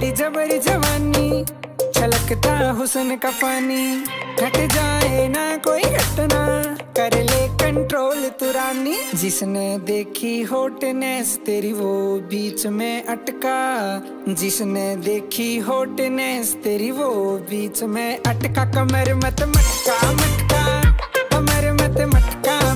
तेरी जबरी जवानी, छलकता हुस्न का पानी, घट जाए ना कोई घटना, कर ले कंट्रोल तू रानी। जिसने देखी हॉटनेस तेरी वो बीच में अटका, जिसने देखी हॉटनेस तेरी वो बीच में अटका। कमर मत मटका मटका, कमर मत मटका